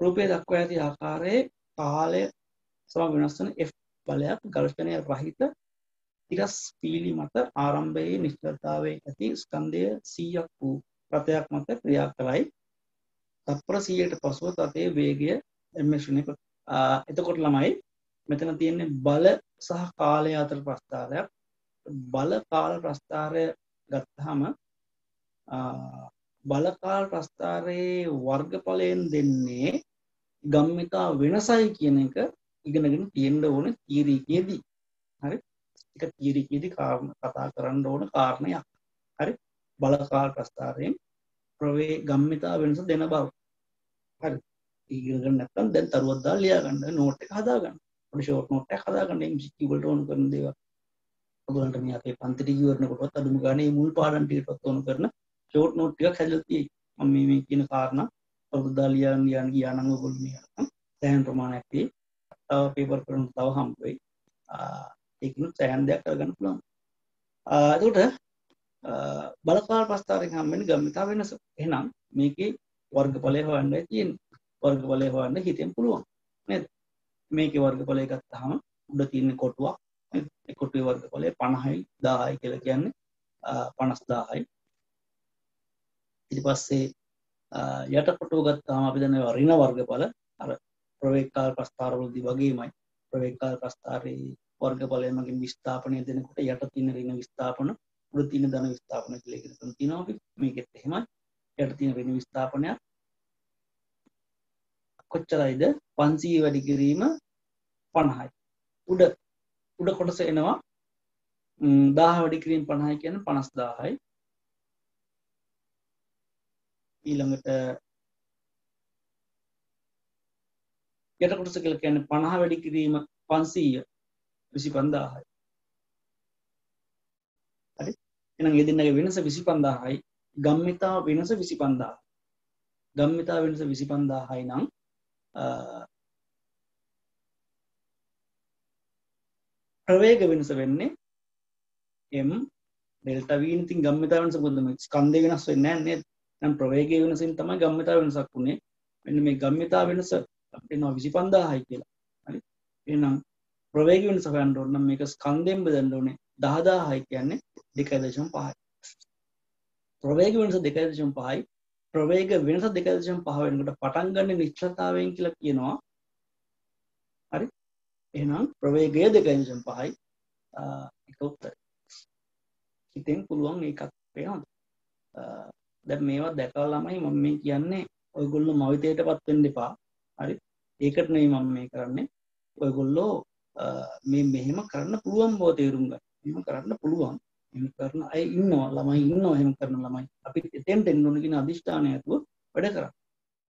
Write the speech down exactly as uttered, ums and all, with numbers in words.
රූපයේ දක්වා ඇති ආකාරයේ කාලය සම වෙනස් වන F බලයක් ඝර්ෂණය රහිත තිරස් පීලි මත ආරම්භයේ නිශ්චලතාවයේ ඇති ස්කන්ධය සීයක් වූ රතයක් මත ක්‍රියා කළයි. තත්පර සීයට පසුව තතේ වේගය එම්එෂණය කොට. එතකොට ළමයි මෙතන තියෙන්නේ බල සහ කාලය අතර ප්‍රස්ථාරයක්. බල කාල ප්‍රස්ථාරය ගත්තාම බල කාල ප්‍රස්ථාරයේ වර්ගඵලයෙන් දෙන්නේ ගම්මිතා වෙනසයි කියන එක ඉගෙනගෙන තියෙන්න ඕනේ තීරීකයේදී. හරි? ඒක තීරීකයේදී කාරණා කතා කරන්න ඕන කාරණයක්. හරි? බල කාල ප්‍රස්ථාරයෙන් ප්‍රවේ ගම්මිතා වෙනස දෙන බව. හරි? ඉගෙන ගන්න නැත්නම් දැන් තරුවක් දාලා ලියා ගන්න නෝට් එක හදා ගන්න. පොඩි ෂෝට් නෝට් එකක් හදා ගන්න එම් සී කියු වලට ඕන කරන දේවල්. ඔයගොල්ලන්ට මේ අපේ පන්තිට ඉවරනකොටවත් අදුම ගානේ මුල් පාඩම් ටිකටත් ඕන කරන ෂෝට් නෝට් ටිකක් හැදලා තියෙයි. මම මේ මේ කියන කාරණා තරුවක් දාලා ලියා ලියන්න ගියා නම් ඔයගොල්ලෝ මේ අරන් දැන් ප්‍රමාණයක් තියෙයි. තව පේපර් කරන තව හම්බ වෙයි. ඒකිනුත් සෑහෙන දෙයක් කරගන්න පුළුවන්. එතකොට බලකාල ප්‍රස්ථාරයෙන් හම්බ වෙන ගම්මිතා වෙනස. එහෙනම් මේකේ වර්ගඵලය හොයන්නයි තියෙන්නේ. වර්ගඵලය හොයන්න හිතෙන් පුළුවන් නේද? මේකේ වර්ගඵලය ගත්තාම උඩ තියෙන කොටුවක් නේද? ඒ කොටුවේ වර්ගඵලය පනහයි දාහයි කියලා කියන්නේ පනස් දාහයි. ඊට පස්සේ යට කොටුව ගත්තාම අපි දන්නවා ඍණ වර්ගඵල අර ප්‍රවේගකාල ප්‍රස්ථාරවලදී වගේමයි ප්‍රවේගකාල ප්‍රස්ථාරයේ වර්ගඵලය මගින් විස්ථාපනය දෙනකොට යට තියෙන ඍණ විස්ථාපන උඩ තියෙන ධන විස්ථාපන කියලා එකතු කරන තියෙනවා අපි මේකෙත් එහෙමයි යට තියෙන ඍණ විස්ථාපනය කොච්චරයිද පන්සීය වැඩි කිරීම පනහයි උඩ උඩ කොටස එනවා දාහ වැඩි කිරීම පනහයි කියන්නේ පනස් දාහයි ඊළඟට යට කොටස කියලා කියන්නේ පනහ වැඩි කිරීම පන්සීය විසිපන්දාහයි. හරි? එහෙනම් මේ දෙන්නගේ වෙනස විසිපන්දාහයි. ගම්මිතා වෙනස විසිපන්දාහයි. ගම්මිතා වෙනස විසිපන්දාහයි නම් ප්‍රවේග වෙනස වෙන්නේ m ඩෙල්ටා v ඉතින් ගම්මිතා වෙනස මොකද මේ ස්කන්ධය වෙනස් වෙන්නේ නැහැ නේද? නම් ප්‍රවේගයේ වෙනසින් තමයි ගම්මිතා වෙනසක් උනේ. මෙන්න මේ ගම්මිතා වෙනස අපිට එනවා විසිපන්දාහයි කියලා. හරි? එහෙනම් ප්‍රවේග වෙනස හොයන්න ඕන නම් මේක ස්කන්ධයෙන් බෙදන්න ඕනේ දහදාහයි කියන්නේ දෙකයි දශම පහයි. ප්‍රවේග වෙනස දෙකයි දශම පහයි. ප්‍රවේග වෙනස දෙකයි දශම පහ වෙනකොට පටන් ගන්න නිශ්චලතාවයෙන් කියලා කියනවා. හරි? එහෙනම් ප්‍රවේගය දෙකයි දශම පහයි. ඒක උත්තරය. ඉතින් පුළුවන් ඒකත් වෙනවද? දැන් මේවා දැකලා ළමයි මම මේ කියන්නේ ඔයගොල්ලෝ මවිතයටපත් වෙන්න එපා. හරි? ඒකට නෙවෙයි මම මේ කරන්නේ. ඔයගොල්ලෝ මේ මෙහෙම කරන්න පුළුවන් බව තේරුම් ගන්න. එහෙම කරන්න පුළුවන්. එහෙම කරන අය ඉන්නවා ළමයි ඉන්නවා එහෙම කරන ළමයි. අපි එතෙන්ට එන්න ඕන කියන අදිෂ්ඨානය ඇතුව වැඩ කරා.